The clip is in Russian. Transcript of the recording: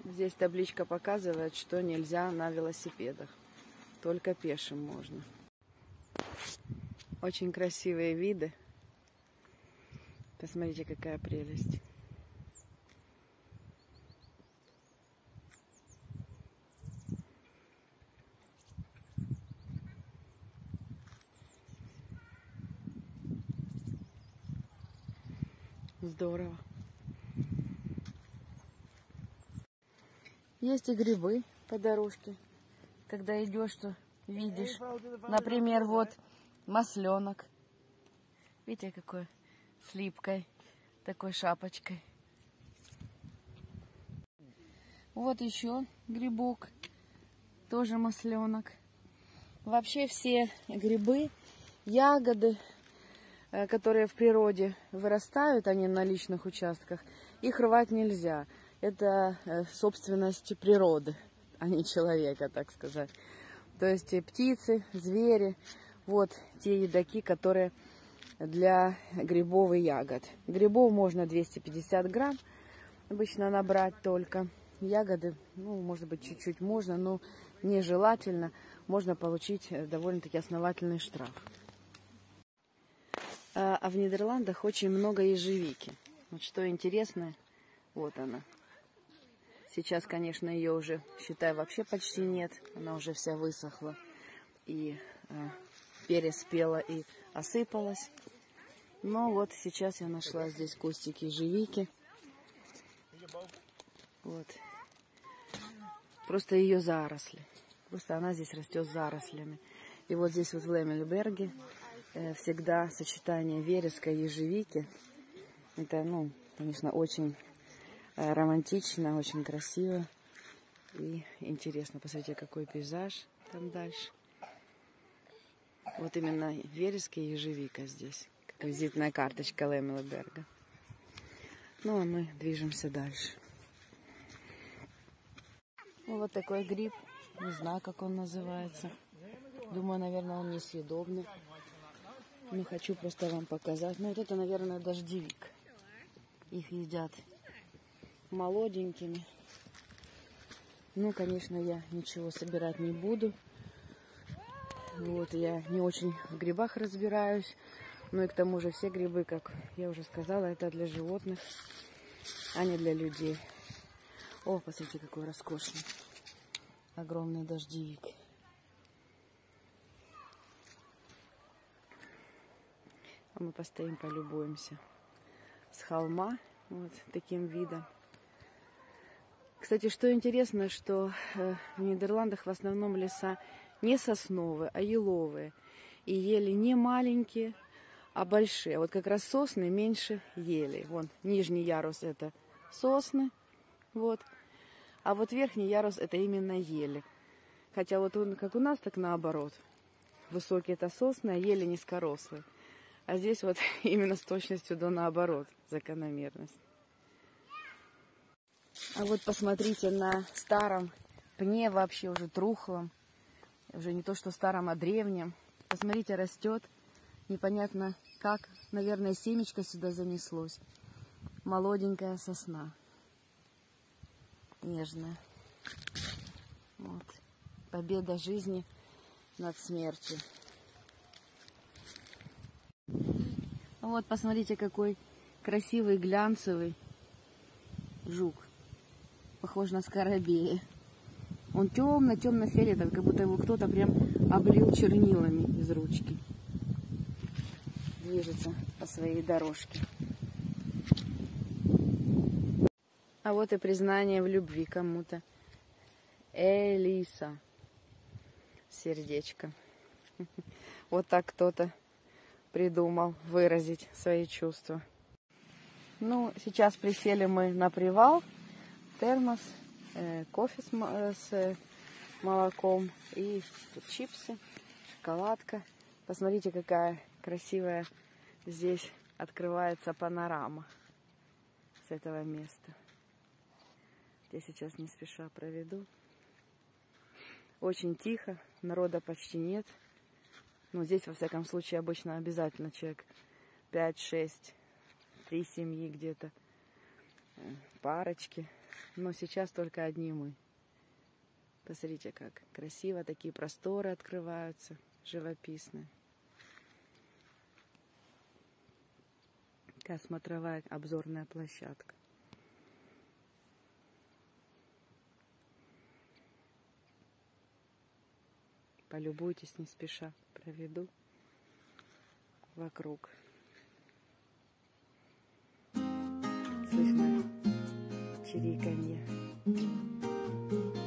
Здесь табличка показывает, что нельзя на велосипедах. Только пешим можно. Очень красивые виды. Посмотрите, какая прелесть. Здорово. Есть и грибы по дорожке. Когда идешь, то видишь. Например, вот масленок. Видите, какой с липкой, такой шапочкой. Вот еще грибок, тоже масленок. Вообще все грибы, ягоды, которые в природе вырастают, они на личных участках, их рвать нельзя. Это собственность природы, а не человека, так сказать. То есть птицы, звери, вот те едоки, которые для грибов и ягод. Грибов можно 250 грамм обычно набрать только. Ягоды, ну, может быть, чуть-чуть можно, но нежелательно. Можно получить довольно-таки основательный штраф. А в Нидерландах очень много ежевики. Вот что интересно, вот она. Сейчас, конечно, ее уже, считай, вообще почти нет. Она уже вся высохла и переспела и осыпалась. Но вот сейчас я нашла здесь кустики ежевики. Вот. Просто ее заросли. Просто она здесь растет зарослями. И вот здесь вот в Леммельберге всегда сочетание вереска и ежевики. Это, ну, конечно, очень романтично, очень красиво и интересно. Посмотрите, какой пейзаж там дальше. Вот именно вереск и ежевика здесь. Как визитная карточка Леммельберга. Ну, а мы движемся дальше. Вот такой гриб. Не знаю, как он называется. Думаю, наверное, он несъедобный. Но хочу просто вам показать. Ну, вот это, наверное, дождевик. Их едят молоденькими. Ну, конечно, я ничего собирать не буду. Вот, я не очень в грибах разбираюсь. Ну и к тому же все грибы, как я уже сказала, это для животных, а не для людей. О, посмотрите, какой роскошный. Огромный дождевик. А мы постоим, полюбуемся с холма вот таким видом. Кстати, что интересно, что в Нидерландах в основном леса не сосновые, а еловые. И ели не маленькие, а большие. Вот как раз сосны меньше ели. Вон, нижний ярус это сосны. Вот. А вот верхний ярус это именно ели. Хотя вот он, как у нас, так наоборот. Высокие это сосны, а ели низкорослые. А здесь вот именно с точностью до наоборот закономерность. А вот посмотрите на старом пне, вообще уже трухлом. Уже не то что старом, а древнем. Посмотрите, растет. Непонятно как. Наверное, семечко сюда занеслось. Молоденькая сосна. Нежная. Вот. Победа жизни над смертью. Вот, посмотрите, какой красивый глянцевый жук. Похож на скоробея. Он темно-темно-фиолетовый, как будто его кто-то прям облил чернилами из ручки. Движется по своей дорожке. А вот и признание в любви кому-то. Элиса. Сердечко. Вот так кто-то придумал выразить свои чувства. Ну, сейчас присели мы на привал. Термос, кофе с молоком и тут чипсы, шоколадка. Посмотрите, какая красивая здесь открывается панорама с этого места. Я сейчас не спеша проведу. Очень тихо, народа почти нет. Но здесь, во всяком случае, обычно обязательно человек 5-6, 3 семьи где-то, парочки. но сейчас только одни мы. Посмотрите, как красиво, такие просторы открываются, живописные. Такая смотровая обзорная площадка. Полюбуйтесь не спеша, проведу вокруг. Слышно чириканье.